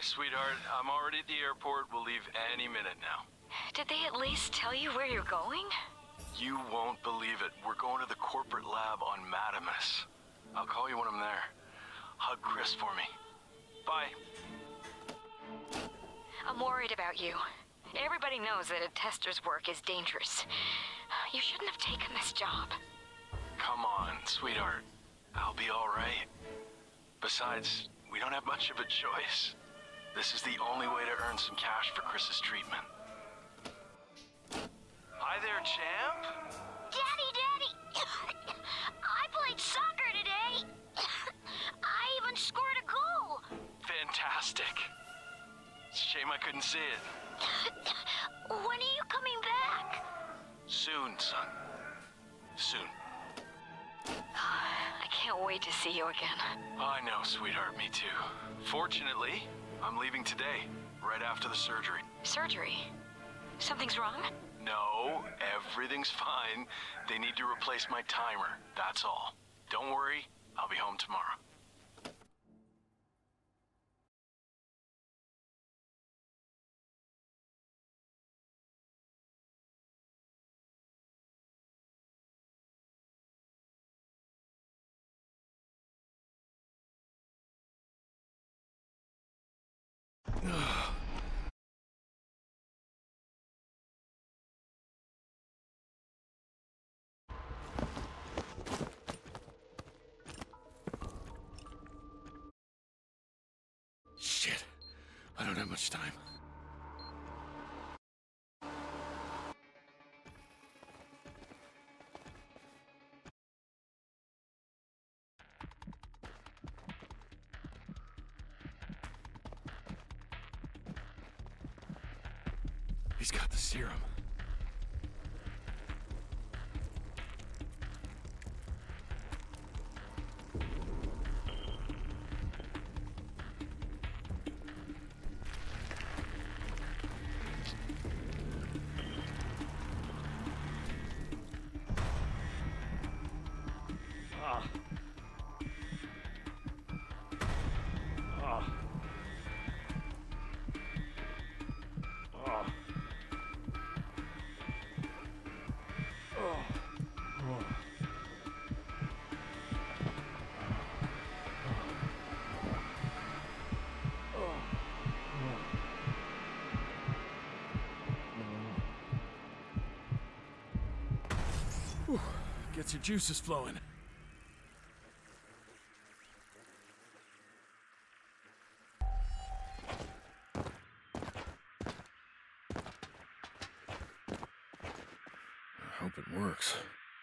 sweetheart. I'm already at the airport. We'll leave any minute now. Did they at least tell you where you're going? You won't believe it. We're going to the corporate lab on Madamus. I'll call you when I'm there. Hug Chris for me. Bye. I'm worried about you. Everybody knows that a tester's work is dangerous. You shouldn't have taken this job. Come on, sweetheart. I'll be all right. Besides, we don't have much of a choice. This is the only way to earn some cash for Chris's treatment. Hi there, champ. Daddy! I played soccer today! I even scored a goal! Fantastic. It's a shame I couldn't see it. When are you coming back? Soon, son. Soon. I can't wait to see you again. I know, sweetheart, me too. Fortunately, I'm leaving today, right after the surgery. Surgery? Something's wrong? No, everything's fine. They need to replace my timer, that's all. Don't worry, I'll be home tomorrow. Shit. I don't have much time. He's got the serum. Gets your juices flowing. I hope it works.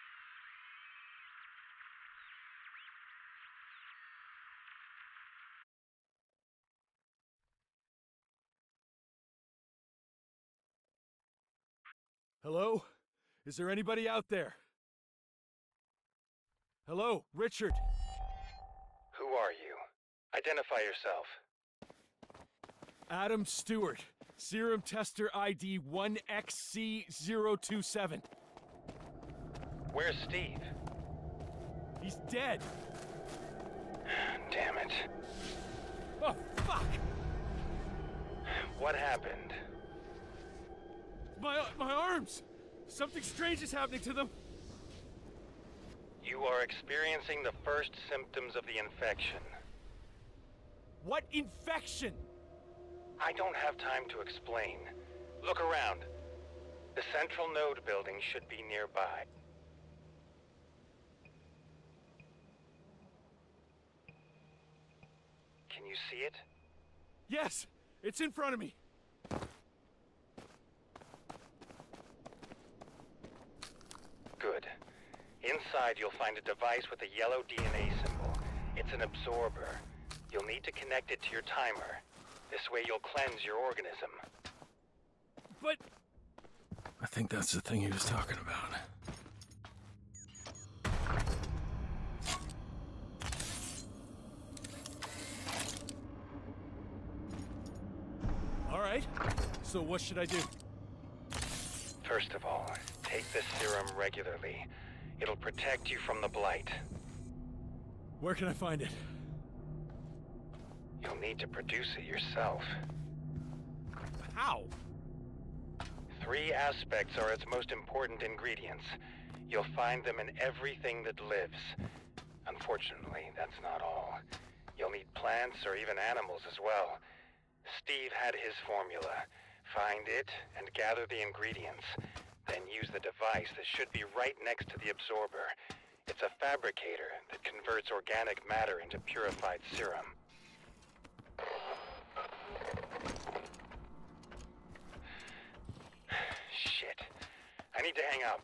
Hello? Is there anybody out there? Hello, Richard. Who are you? Identify yourself. Adam Stewart, Serum Tester ID 1XC027. Where's Steve? He's dead. Damn it. Oh, fuck! What happened? My arms! Something strange is happening to them. You are experiencing the first symptoms of the infection. What infection? I don't have time to explain. Look around. The central node building should be nearby. Can you see it? Yes, it's in front of me. Good. Inside, you'll find a device with a yellow DNA symbol. It's an absorber. You'll need to connect it to your timer. This way you'll cleanse your organism. But... I think that's the thing he was talking about. All right. So what should I do? First of all, take this serum regularly. It'll protect you from the blight. Where can I find it? You'll need to produce it yourself. How? 3 aspects are its most important ingredients. You'll find them in everything that lives. Unfortunately, that's not all. You'll need plants or even animals as well. Steve had his formula. Find it and gather the ingredients. Then use the device that should be right next to the absorber. It's a fabricator that converts organic matter into purified serum. Shit. I need to hang up.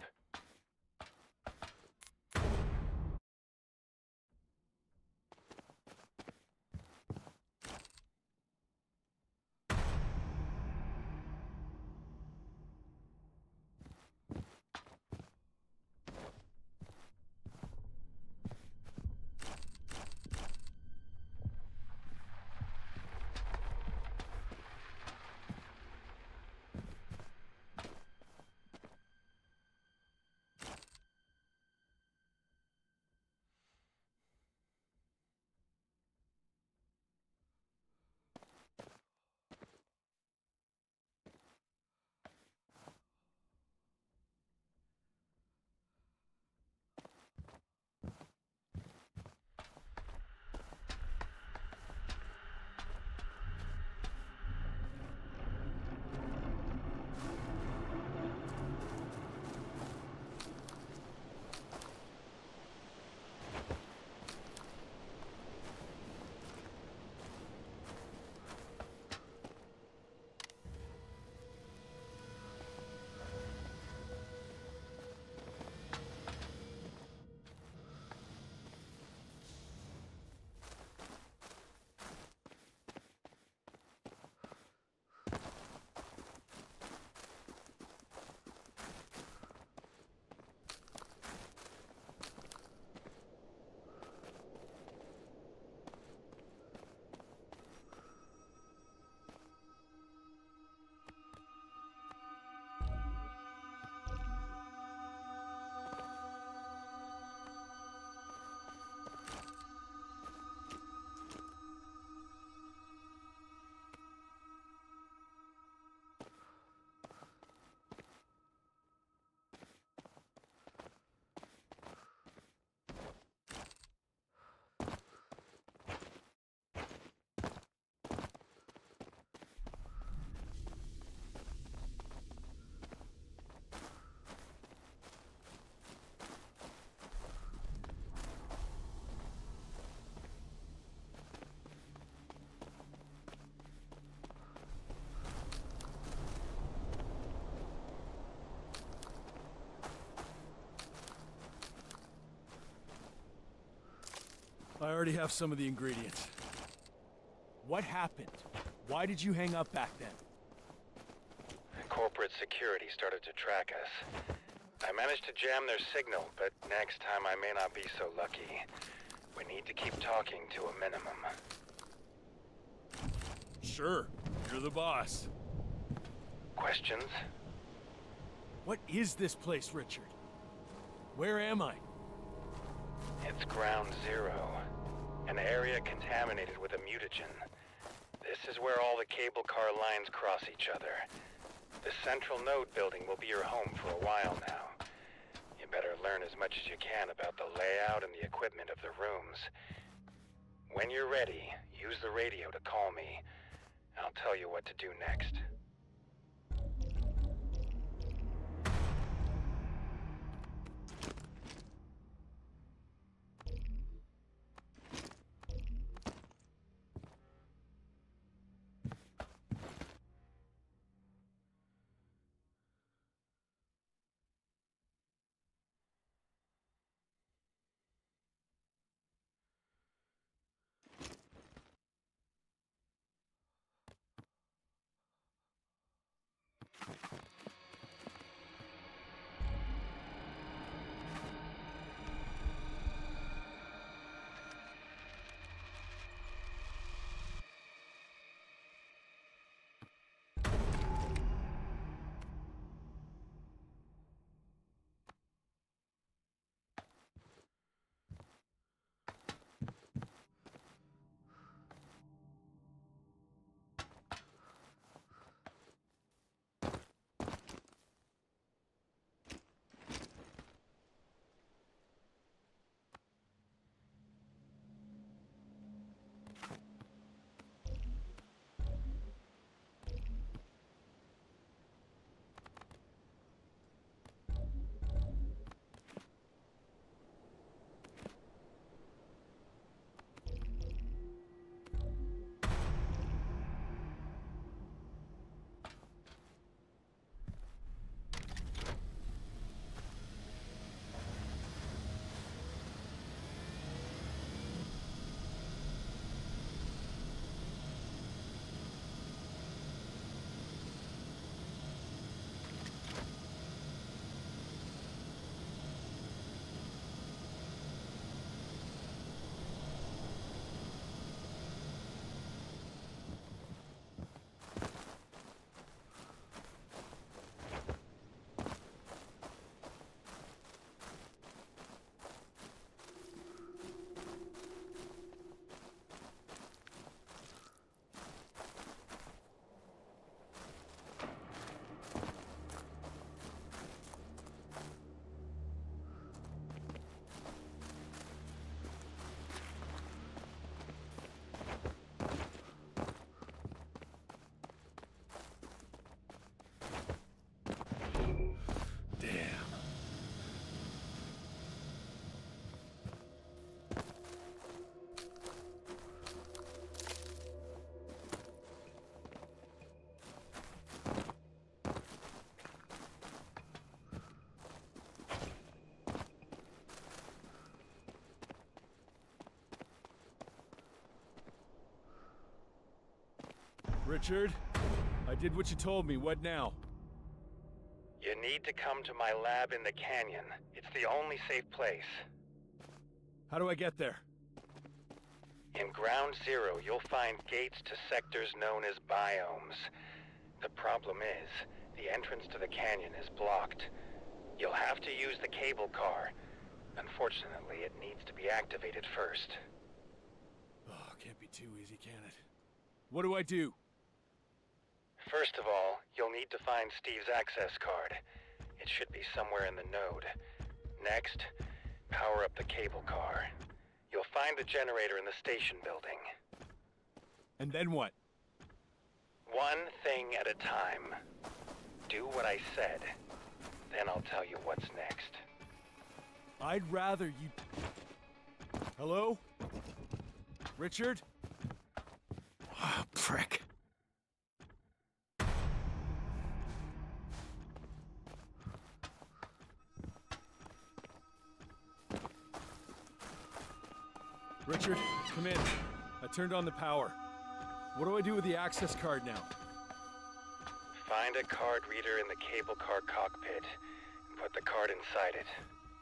I already have some of the ingredients. What happened? Why did you hang up back then? Corporate security started to track us. I managed to jam their signal, but next time I may not be so lucky. We need to keep talking to a minimum. Sure, you're the boss. Questions? What is this place, Richard? Where am I? It's Ground Zero, an area contaminated with a mutagen. This is where all the cable car lines cross each other. The central node building will be your home for a while now. You better learn as much as you can about the layout and the equipment of the rooms. When you're ready, use the radio to call me. I'll tell you what to do next. Richard, I did what you told me. What now? You need to come to my lab in the canyon. It's the only safe place. How do I get there? In Ground Zero, you'll find gates to sectors known as biomes. The problem is, the entrance to the canyon is blocked. You'll have to use the cable car. Unfortunately, it needs to be activated first. Oh, can't be too easy, can it? What do I do? First of all, you'll need to find Steve's access card. It should be somewhere in the node. Next, power up the cable car. You'll find the generator in the station building. And then what? One thing at a time. Do what I said. Then I'll tell you what's next. I'd rather you... Hello? Richard? Oh, prick. Richard, come in. I turned on the power. What do I do with the access card now? Find a card reader in the cable car cockpit and put the card inside it.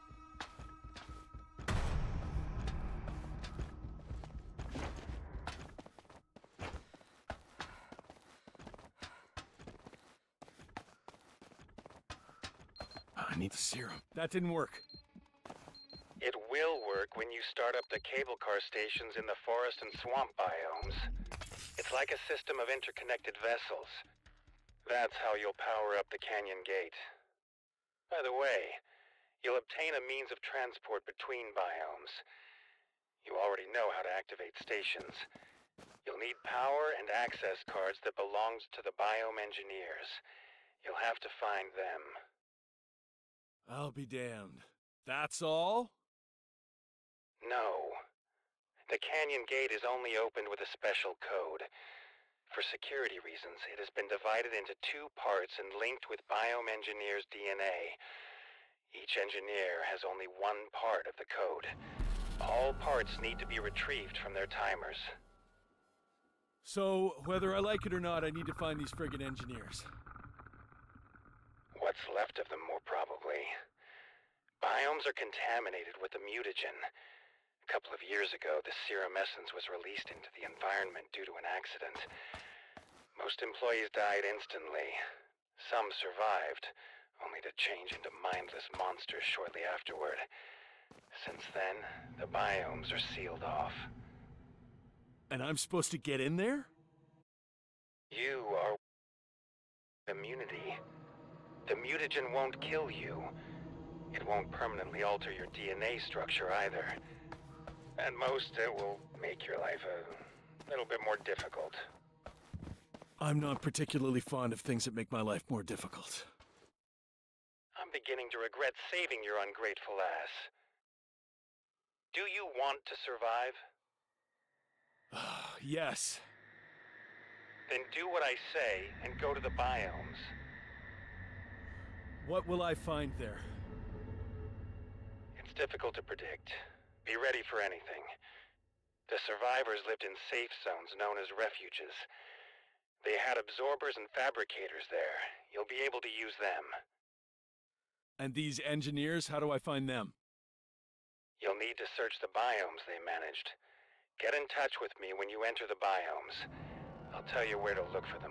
I need the serum. That didn't work. It will work when you start up the cable car stations in the forest and swamp biomes. It's like a system of interconnected vessels. That's how you'll power up the canyon gate. By the way, you'll obtain a means of transport between biomes. You already know how to activate stations. You'll need power and access cards that belonged to the biome engineers. You'll have to find them. I'll be damned. That's all? No. The canyon gate is only opened with a special code. For security reasons, it has been divided into two parts and linked with biome engineers' DNA. Each engineer has only one part of the code. All parts need to be retrieved from their timers. So, whether I like it or not, I need to find these friggin' engineers. What's left of them, more probably. Biomes are contaminated with the mutagen. A couple of years ago, the serum essence was released into the environment due to an accident. Most employees died instantly. Some survived, only to change into mindless monsters shortly afterward. Since then, the biomes are sealed off. And I'm supposed to get in there? You are immunity. The mutagen won't kill you. It won't permanently alter your DNA structure either. At most, it will make your life a little bit more difficult. I'm not particularly fond of things that make my life more difficult. I'm beginning to regret saving your ungrateful ass. Do you want to survive? Yes. Then do what I say and go to the biomes. What will I find there? It's difficult to predict. Be ready for anything. The survivors lived in safe zones known as refuges. They had absorbers and fabricators there. You'll be able to use them. And these engineers, how do I find them? You'll need to search the biomes they managed. Get in touch with me when you enter the biomes. I'll tell you where to look for them.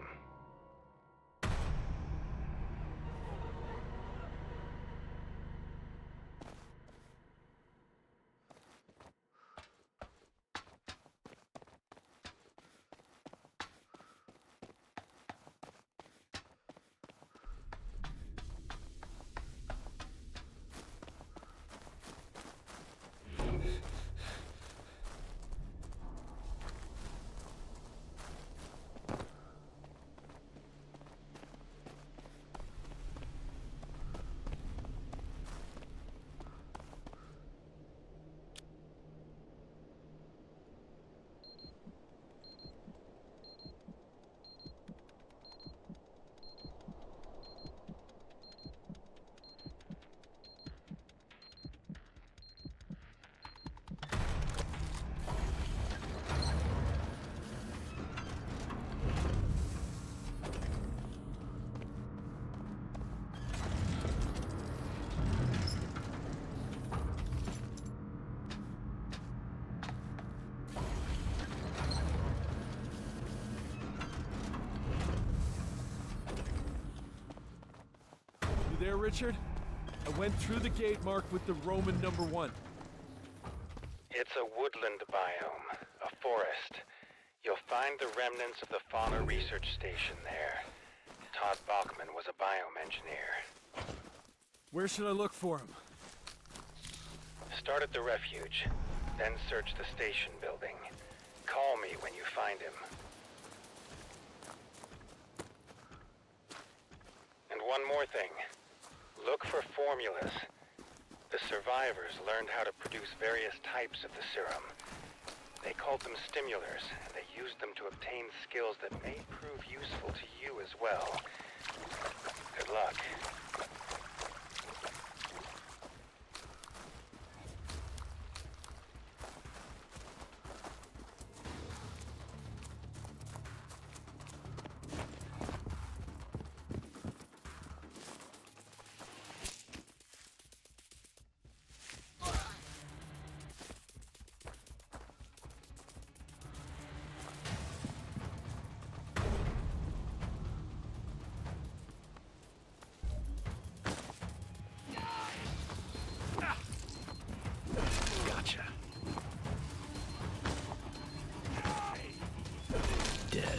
there, Richard? I went through the gate marked with the Roman #1. It's a woodland biome, a forest. You'll find the remnants of the fauna research station there. Todd Bachman was a biome engineer. Where should I look for him? Start at the refuge, then search the station building. Call me when you find him. And one more thing. Look for formulas. The survivors learned how to produce various types of the serum. They called them stimulars, and they used them to obtain skills that may prove useful to you as well. Good luck. Gotcha. Dead.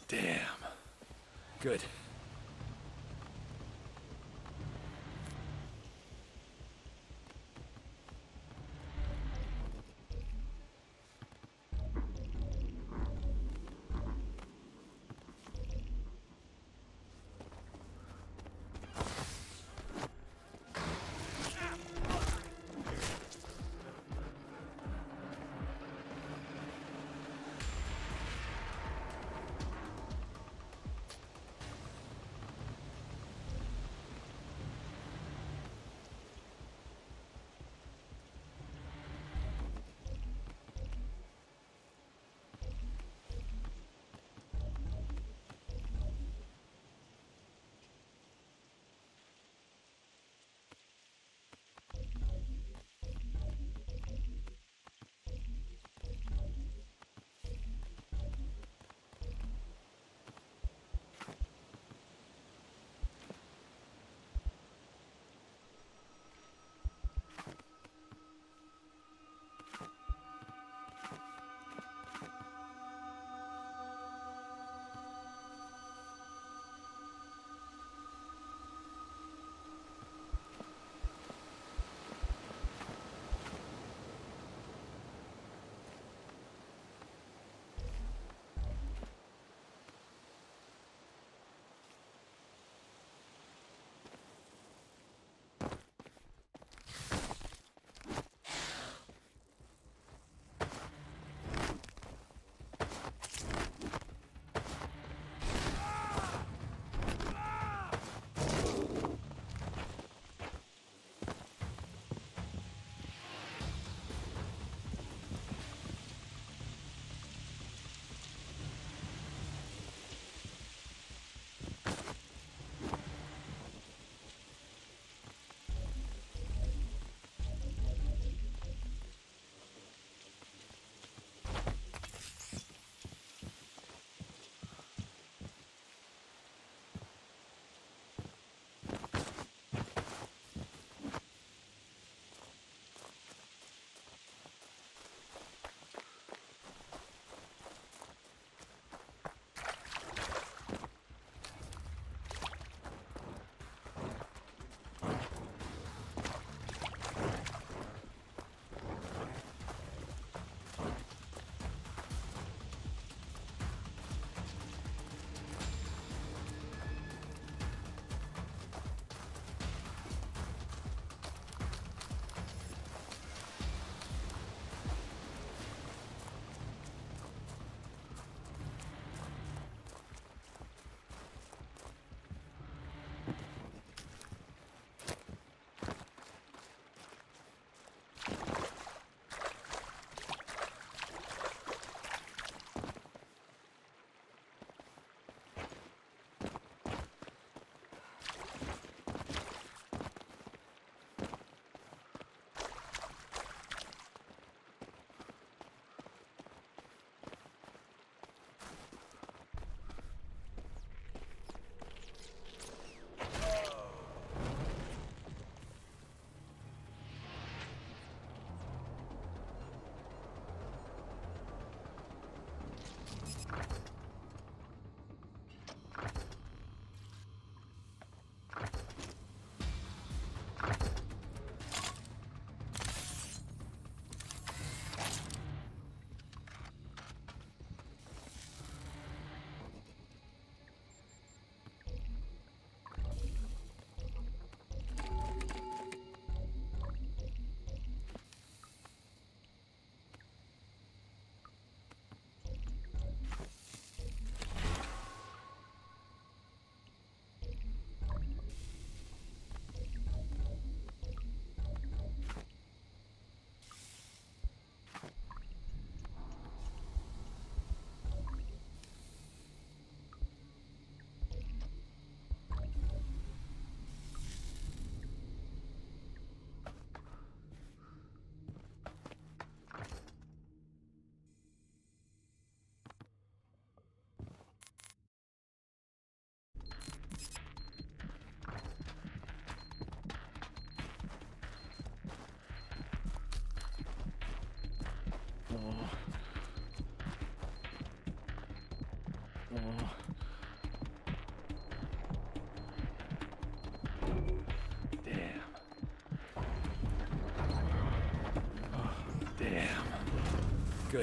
Damn. Good. Damn. Oh, damn. Good.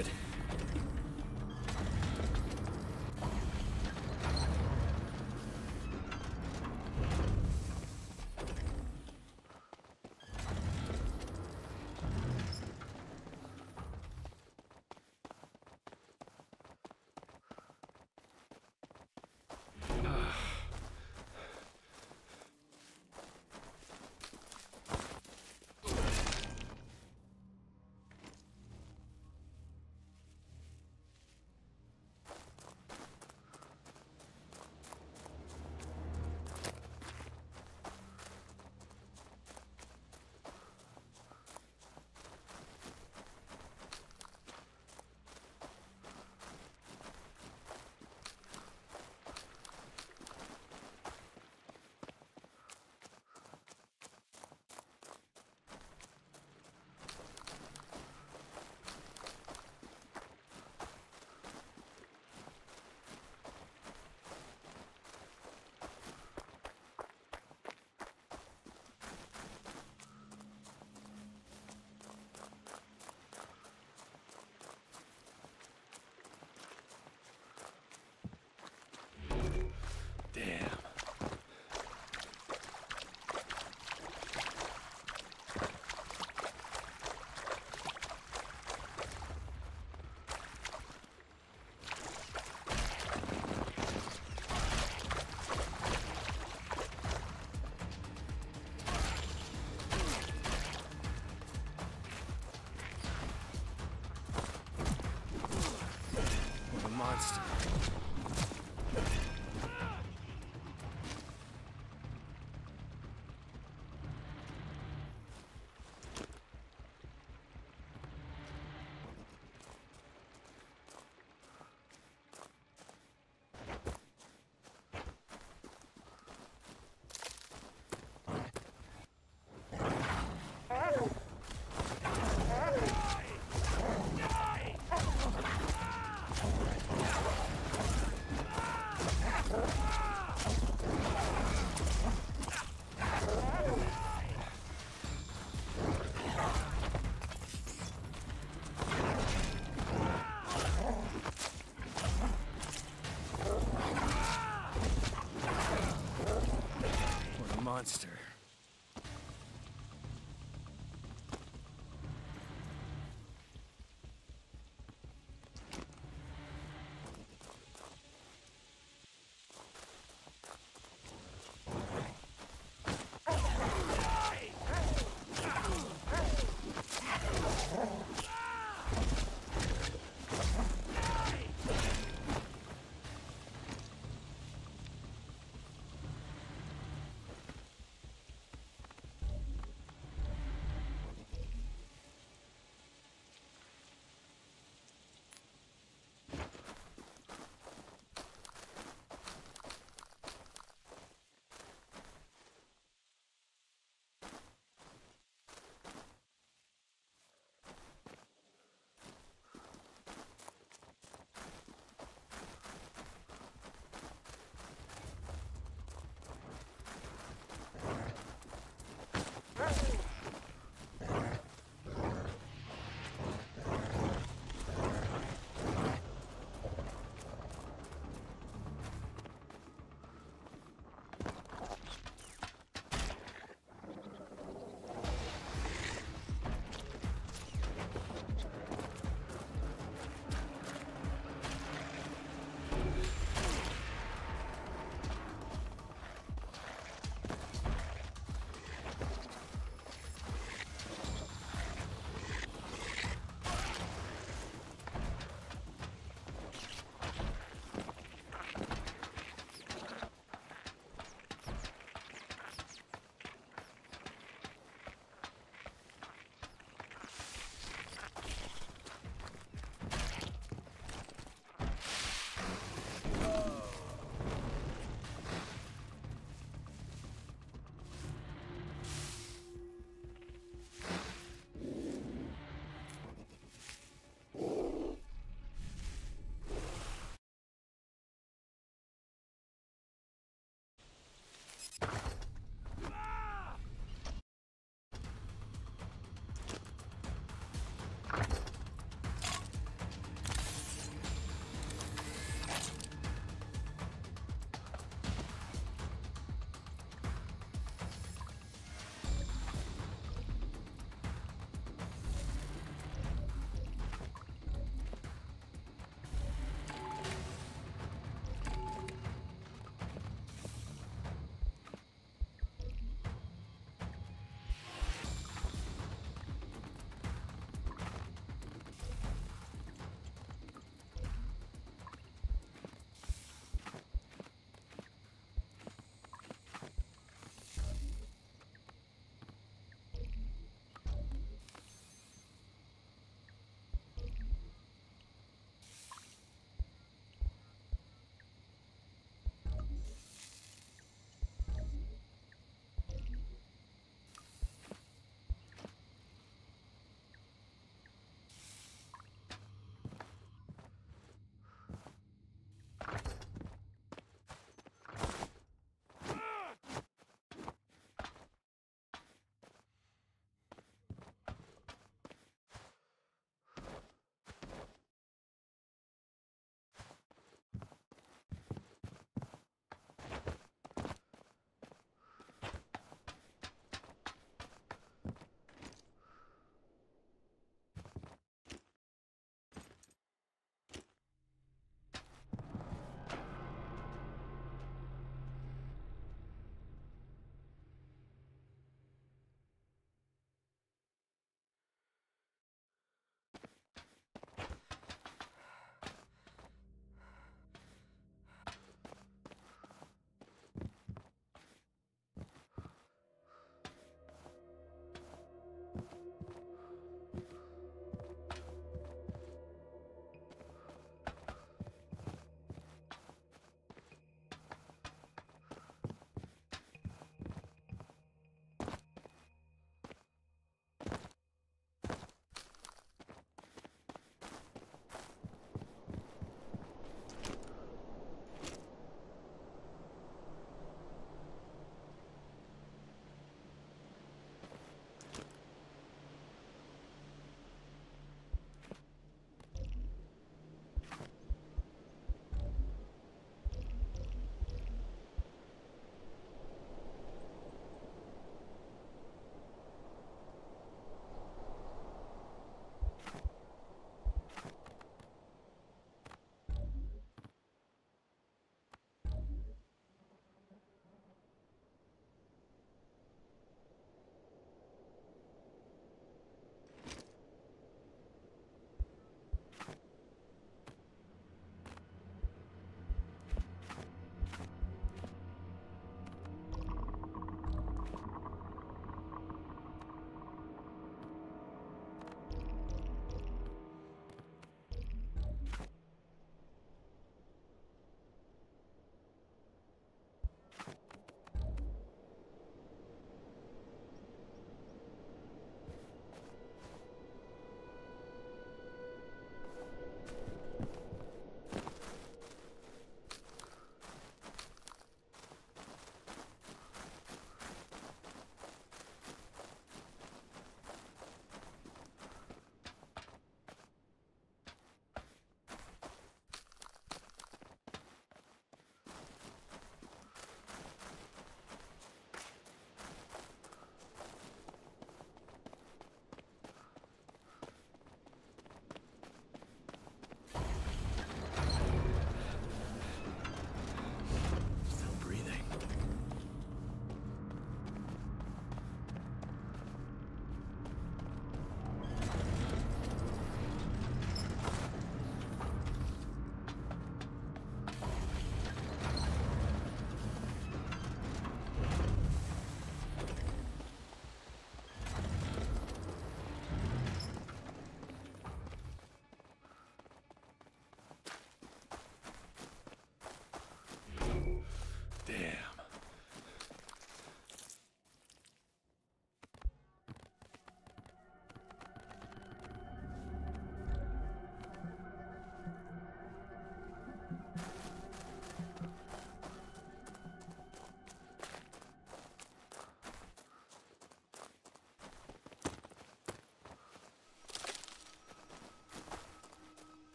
Damn. What a monster. Monster.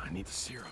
I need the serum.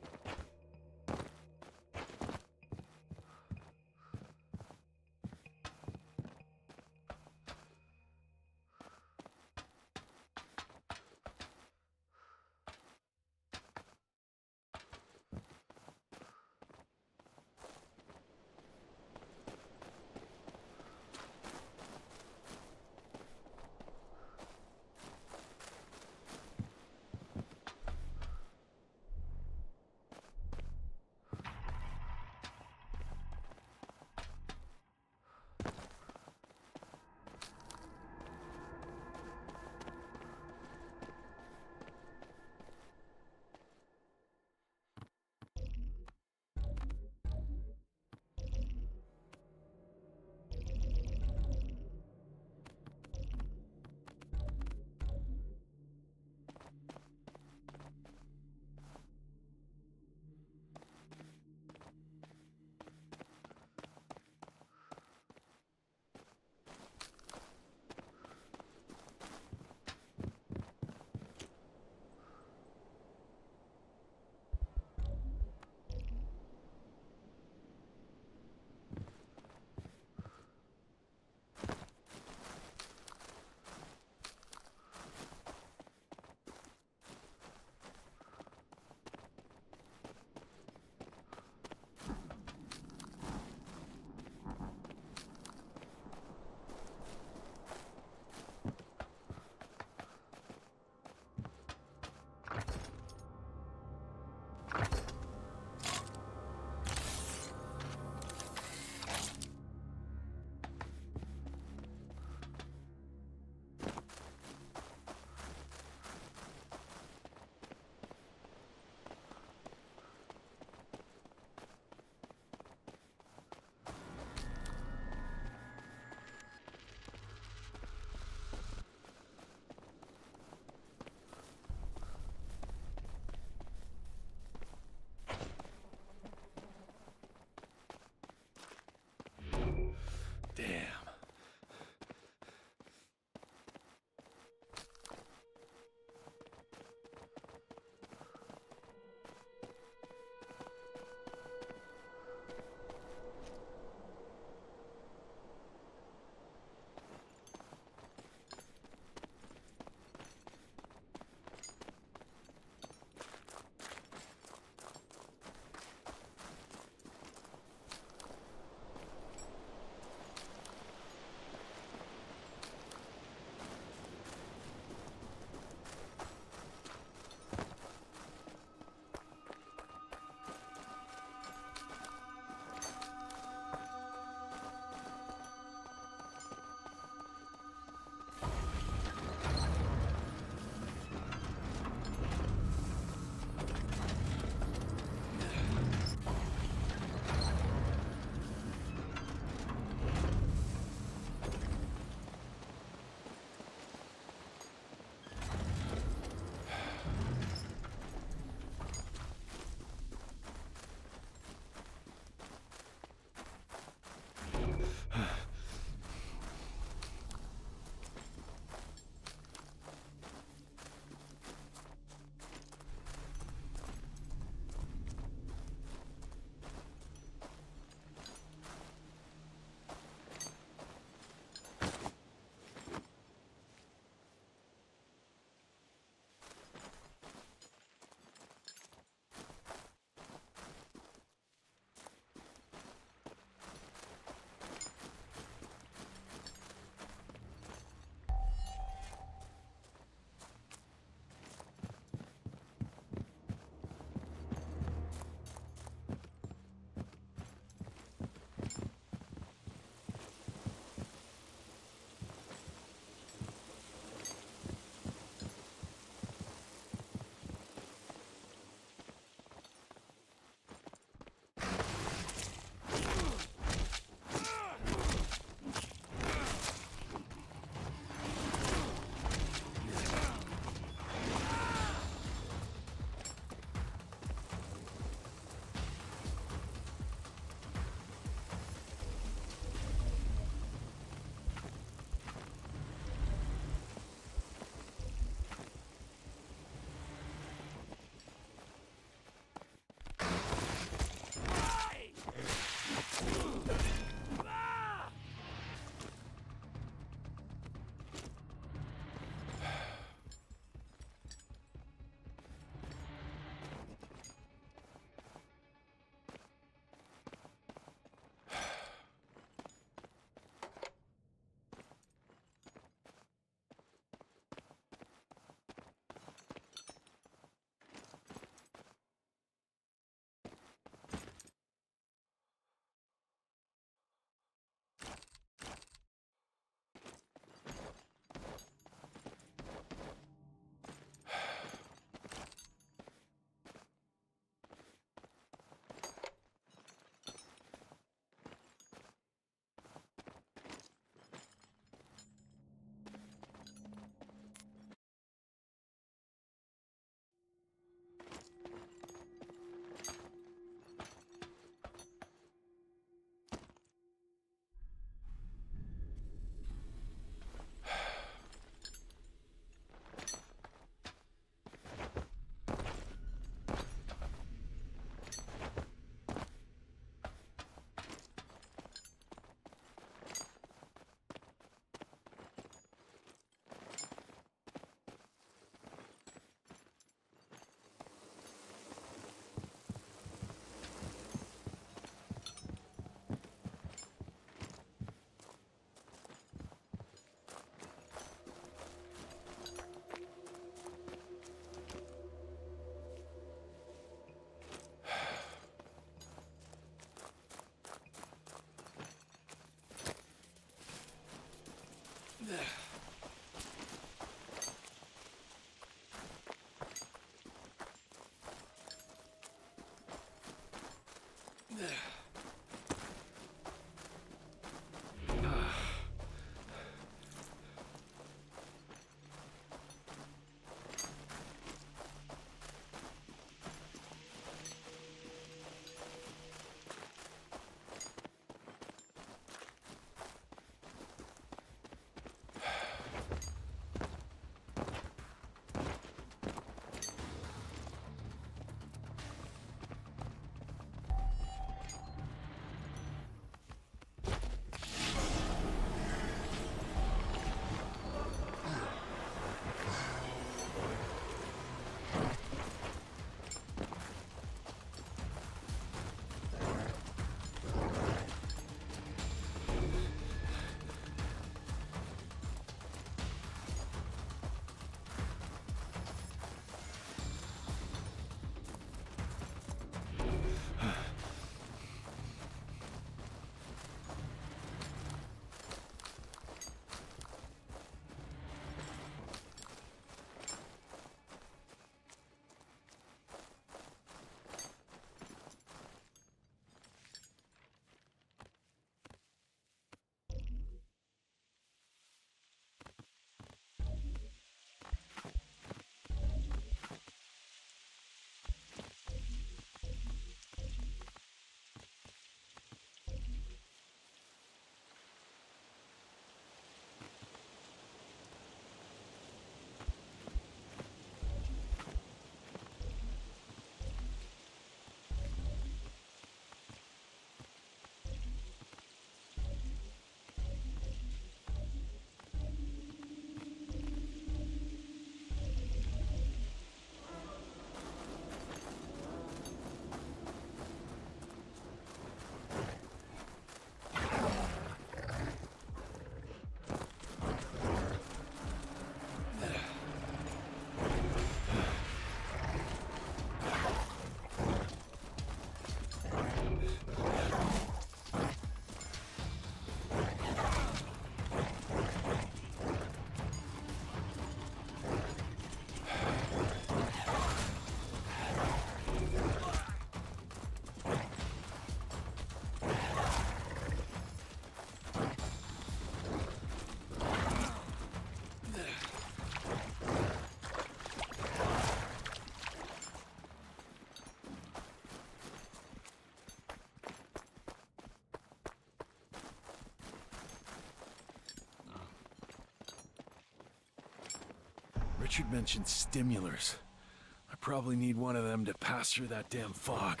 Richard mentioned stimulars. I probably need one of them to pass through that damn fog.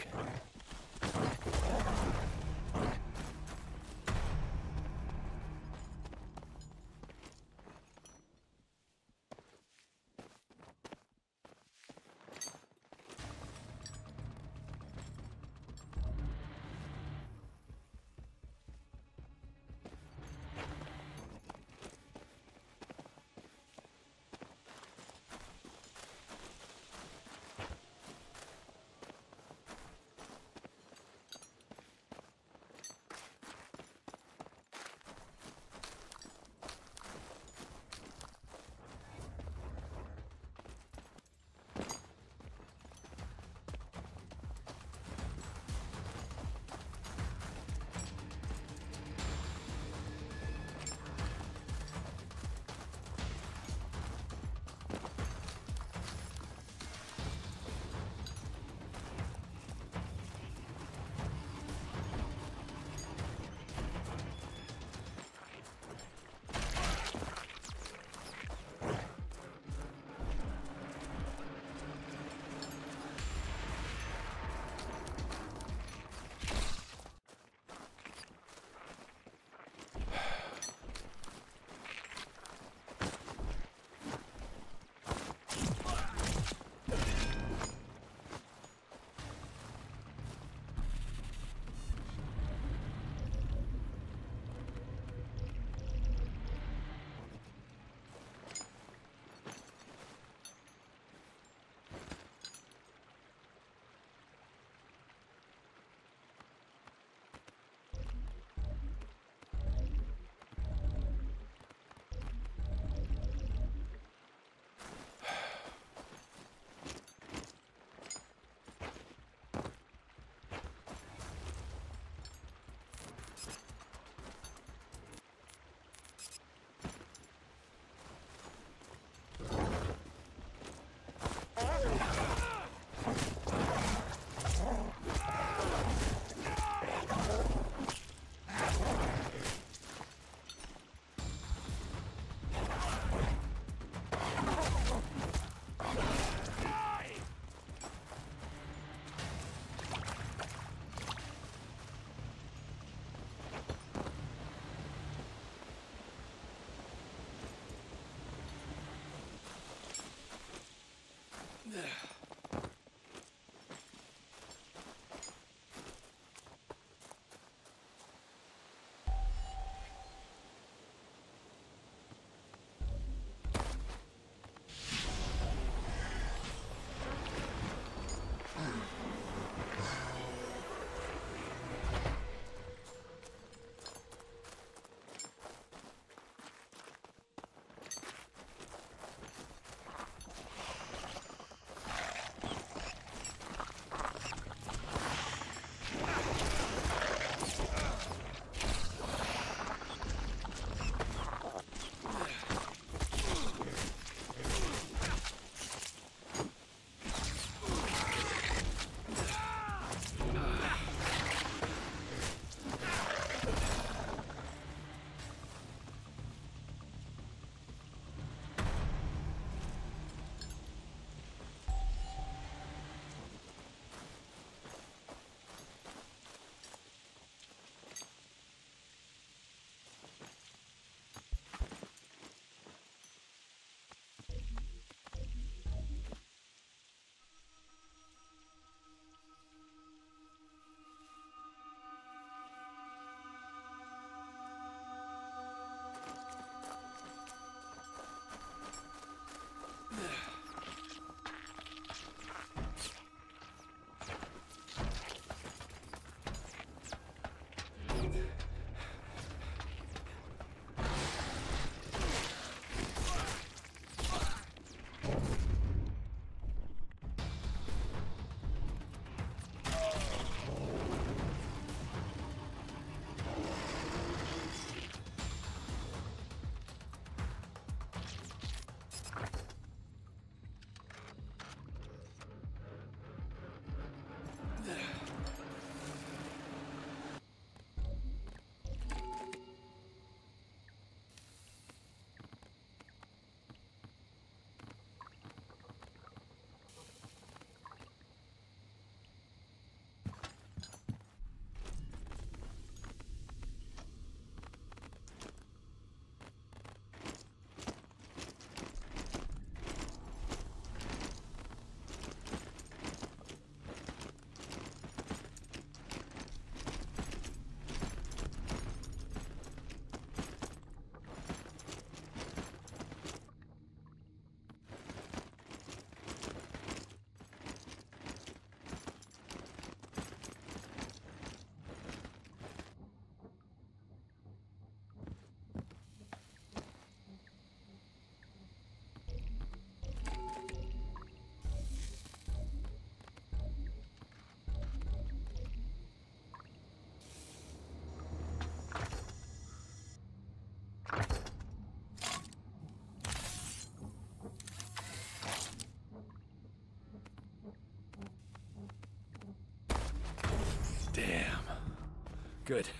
Good.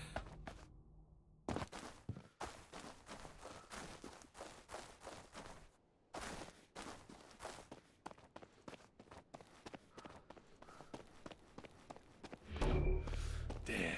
Damn.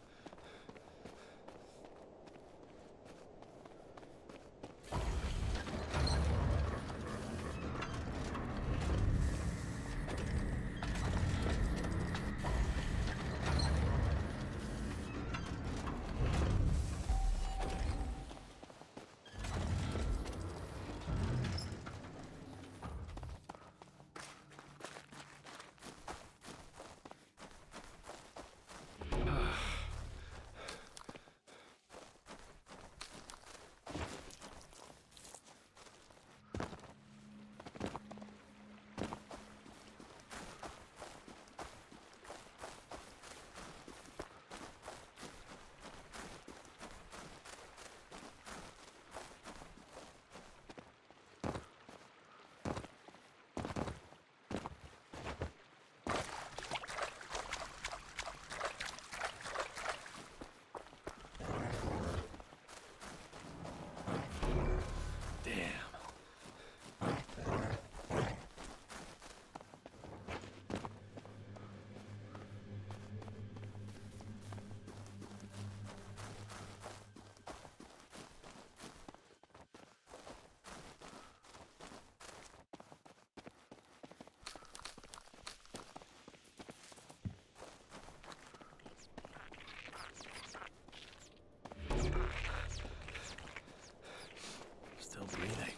Still breathing.